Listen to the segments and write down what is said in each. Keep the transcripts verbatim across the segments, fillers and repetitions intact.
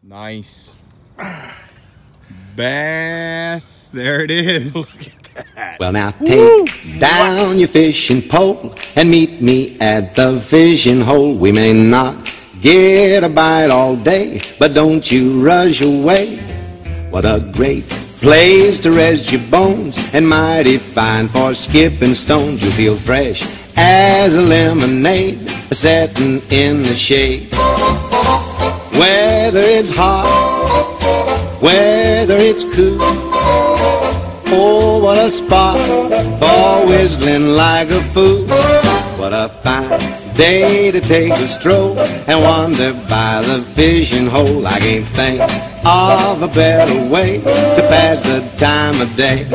Nice. Bass. There it is. Well, now take Woo! down your fishing pole and meet me at the fishing hole. We may not get a bite all day, but don't you rush away. What a great place to rest your bones, and mighty fine for skipping stones. You'll feel fresh as a lemonade setting in the shade. Whether it's hot, whether it's cool, oh, what a spot for whistling like a fool. What a fine day to take a stroll and wander by the fishing hole. I can't think of a better way to pass the time of day.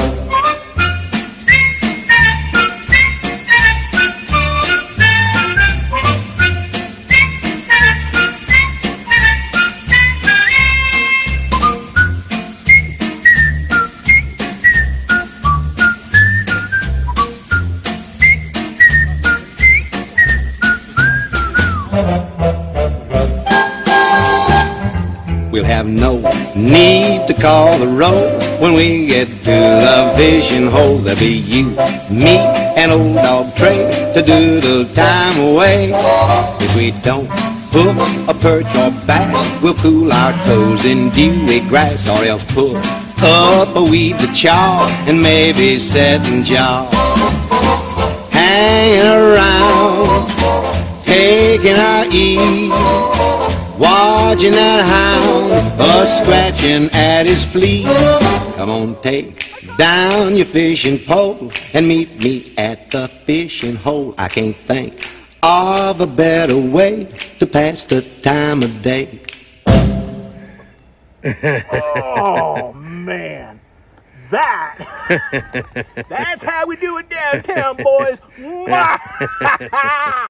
We'll have no need to call the roll when we get to the fishing hole. There'll be you, me, and old dog Trey to doodle time away. If we don't hook a perch or bass, we'll cool our toes in dewy grass, or else pull up a weed to chaw and maybe set and jaw. Hanging around, taking our ease, watching that hound a-scratching at his flea. Come on, take down your fishing pole and meet me at the fishing hole. I can't think of a better way to pass the time of day. Oh, man. That, that's how we do it downtown, boys.